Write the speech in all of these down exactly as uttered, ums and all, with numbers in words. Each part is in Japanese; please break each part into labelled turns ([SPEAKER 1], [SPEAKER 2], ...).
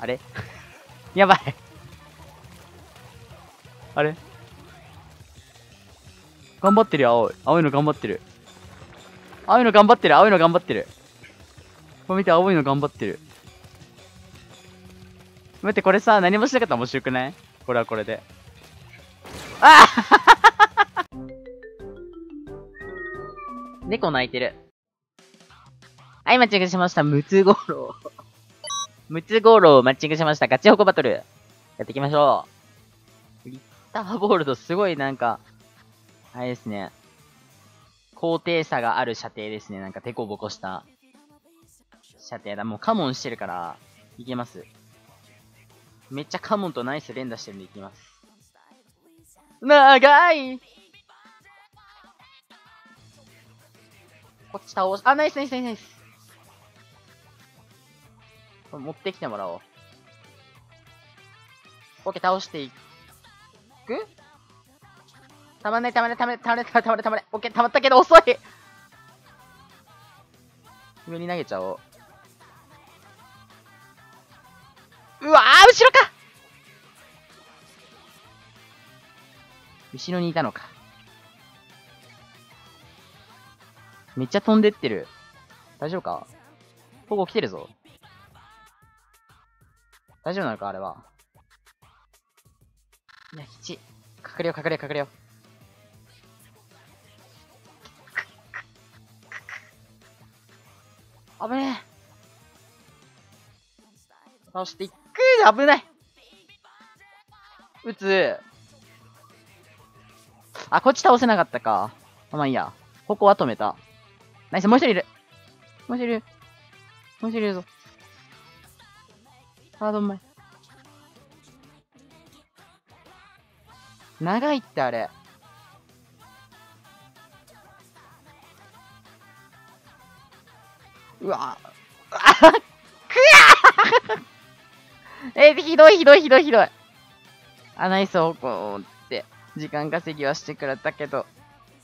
[SPEAKER 1] あれやばい。あれ頑張ってるよ、青い。青いの頑張ってる。青いの頑張ってる、青いの頑張ってる。これ見て、青いの頑張ってる。待って、これさ、何もしなかったら面白くない？これはこれで。ああ猫泣いてる。はい、マッチングしました。ムツゴロウ。ムツゴロウマッチングしました。ガチホコバトル。やっていきましょう。リッターボールド、すごいなんか、あれですね。高低差がある射程ですね。なんか、テコボコした射程だ。もうカモンしてるから、いけます。めっちゃカモンとナイス連打してるんでいきます。長いこっち倒し、あ、ナイスナイスナイスナイス。これ持ってきてもらおう。オッケー、倒していくたまんない、たまんない、たまんない、たまんない、たまんない、たまんない。オッケー、たまったけど遅い。上に投げちゃおう。うわー、後ろか後ろにいたのか。めっちゃ飛んでってる。大丈夫か？ここ来てるぞ。大丈夫なのかあれは。いや、きち。隠れよう、隠れよう、隠れよう。危ねえ。倒していく。危ない。撃つ。あ、こっち倒せなかったか。まあいいや。ここは止めた。ナイス、もう一人いる。もう一人いる。もう一人いるぞ。あー、どんまい。長いってあれ。うわぁ。あっ、くやーえー、ひどいひどいひどいひどい。あ、ナイス方向って、時間稼ぎはしてくれたけど。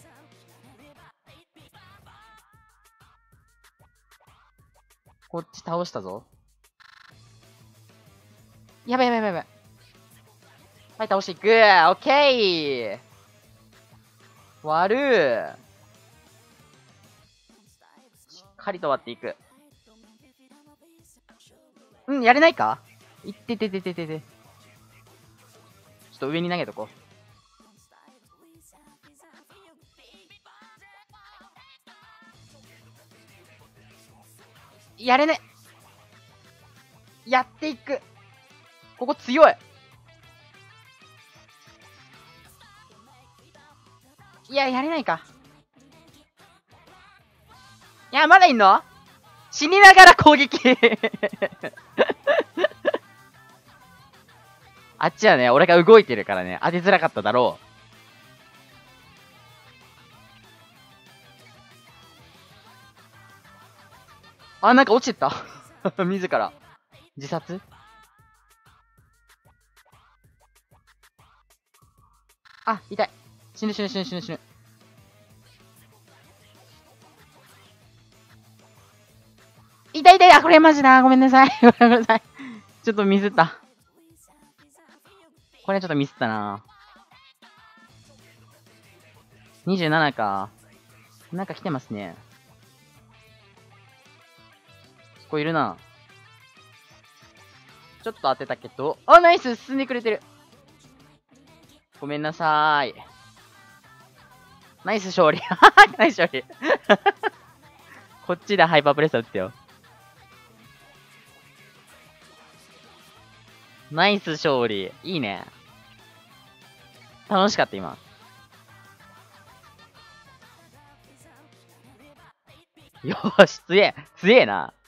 [SPEAKER 1] こっち倒したぞ。やばいやばいやばいやばい。はい、倒していく。オッケー。割る。しっかりと割っていく。うん、やれないか？いってててててて。ちょっと上に投げとこう。やれね。やっていく。ここ強い。いや、やれないか。いや、まだいんの？死にながら攻撃あっちはね、俺が動いてるからね、当てづらかっただろう。あ、なんか落ちてた自ら。自殺？あ、痛い。死ぬ死ぬ死ぬ死ぬ死ぬ。痛い痛い。あ、これマジだ。ごめんなさい。ごめんなさい。ちょっとミスった。これちょっとミスったな。にじゅうななか。なんか来てますね。ここいるな。ちょっと当てたけど。あ、ナイス進んでくれてる。ごめんなさーい。ナイス勝利。ナイス勝利。こっちでハイパープレッサー打ってよ。ナイス勝利。いいね。楽しかった、今。よーし、強え。強えな。